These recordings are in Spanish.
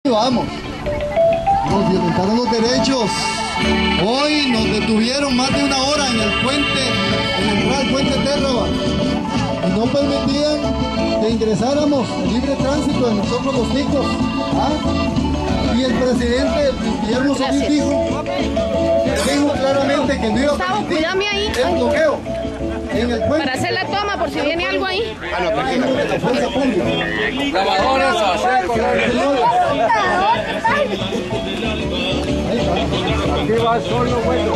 Vamos, nos violentaron los derechos. Hoy nos detuvieron más de una hora en el puente, en la entrada del puente Térraba, y no permitían que ingresáramos en libre tránsito de nosotros los ticos. Y el presidente Guillermo Solís dijo claramente que no iba a permitir el bloqueo en el puente. Para hacer la toma por si viene algo ahí. Grabadores a hacer aquí va solo, bueno.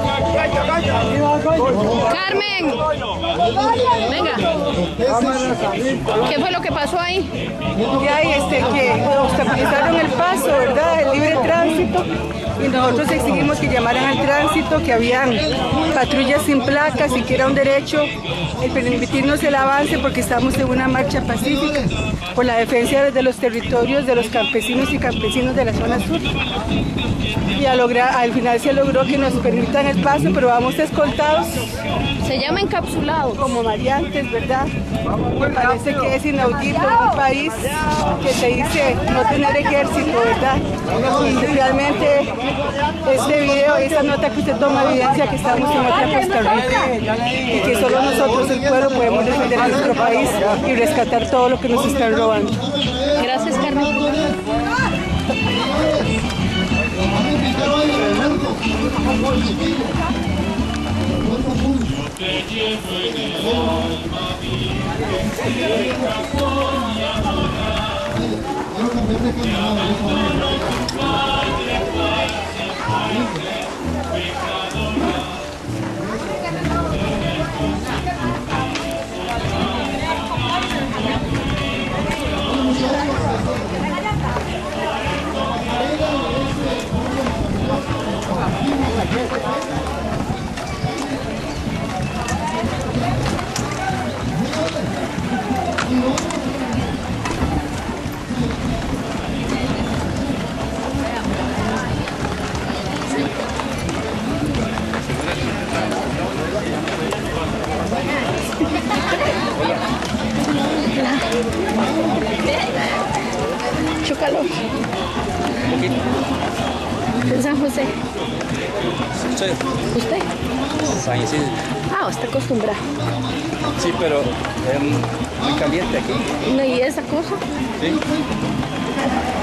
Carmen, venga. ¿Qué fue lo que pasó ahí? Que obstaculizaron el paso, ¿verdad? El libre tránsito. Y nosotros exigimos que llamaran al tránsito, que habían patrullas sin placas y que era un derecho el permitirnos el avance porque estamos en una marcha pacífica por la defensa de los territorios de los campesinos y campesinos de la zona sur. Y al final se logró que nos permitan el paso, pero vamos escoltados. Se llama encapsulados. Como variantes, ¿verdad? Me parece que es inaudito en un país que se dice no tener ejército, ¿verdad? Y realmente este video, esa nota que usted toma evidencia que estamos en otra Costa Rica y que solo nosotros, el pueblo, podemos defender a nuestro país y rescatar todo lo que nos están robando. Gracias, Carmen. Mucho calor. En San José. ¿Usted? San Isidro. Ah, está acostumbrado. Sí, pero es muy caliente aquí. ¿Y esa cosa? Sí.